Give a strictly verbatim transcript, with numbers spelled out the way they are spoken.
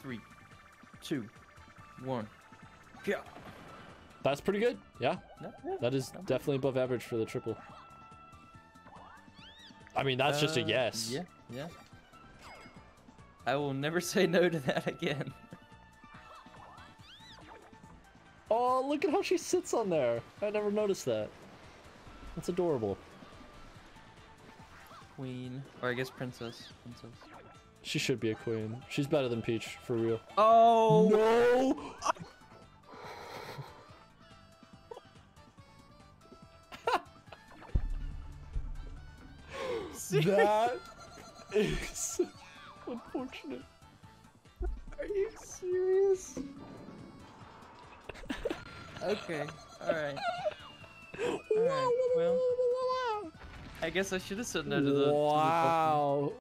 Three, two, one, go. That's pretty good. Yeah. No, yeah. That is No. definitely above average for the triple. I mean, that's uh, just a yes. Yeah, yeah. I will never say no to that again. Oh, look at how she sits on there. I never noticed that. That's adorable. Queen. Or I guess princess. Princess. She should be a queen. She's better than Peach, for real. Oh! No! That is unfortunate. Are you serious? Okay, alright. Alright, well. I guess I should have said no to the. Wow.